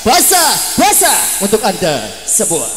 Puasa untuk Anda semua.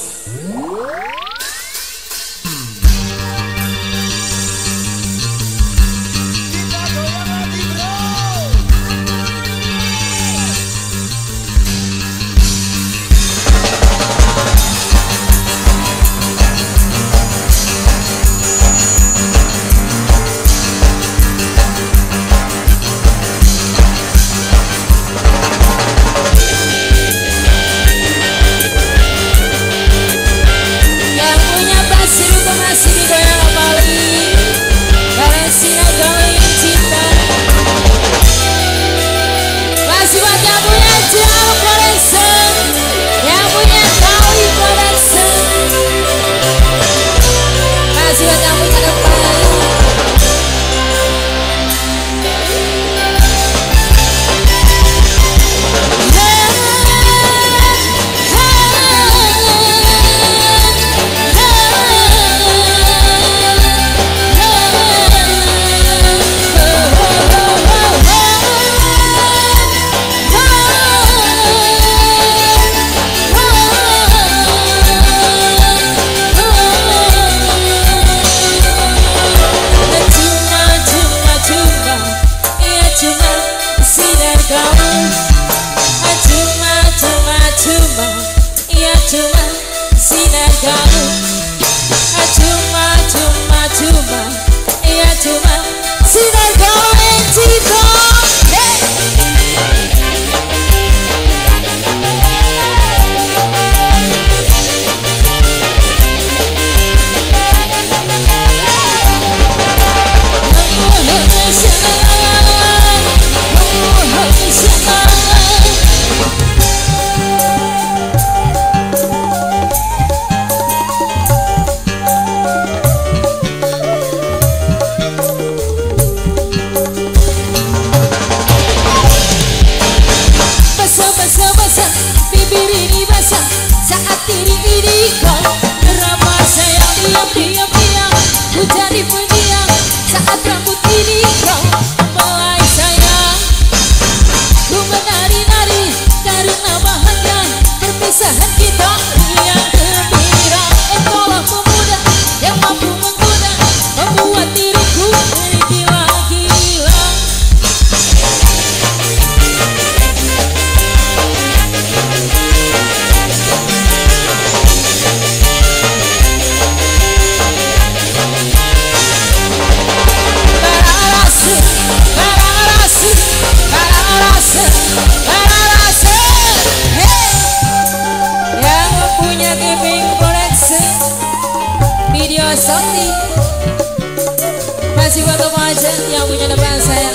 Masih buat kamu aja yang punya depan saya.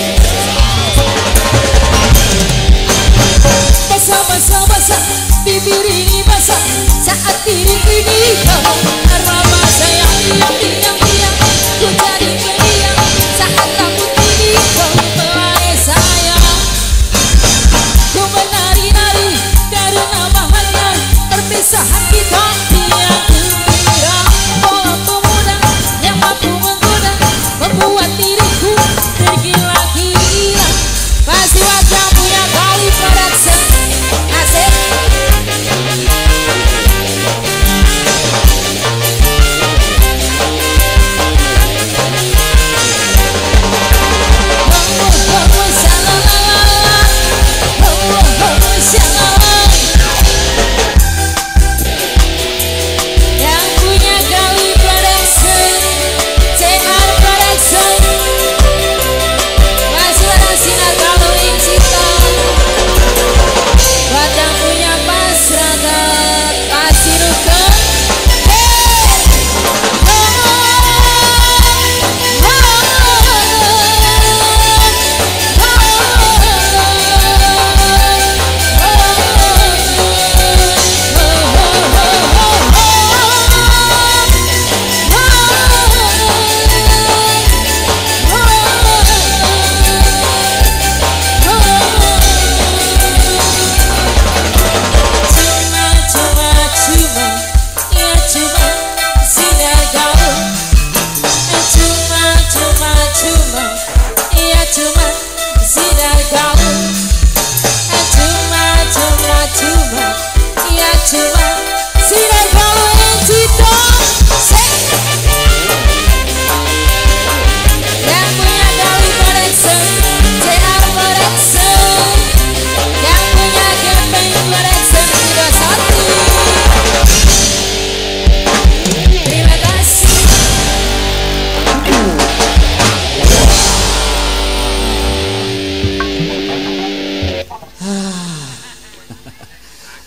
Basah, bibir ini basah saat diri ini kau arwah sayang diam ku jadi pendiam saat rambut ini kau melai sayang ku menari-nari karena bahagia perpisahan kita yang gembira pola pemuda yang mampu menggoda membuat diriku tergila-gila pasti wajah punya kali production. Asik.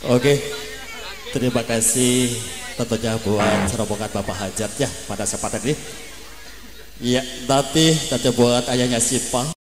Oke, terima kasih tentunya buat rombongan Bapak Hajat ya pada kesempatan ini. Iya, nanti buat ayahnya Sipa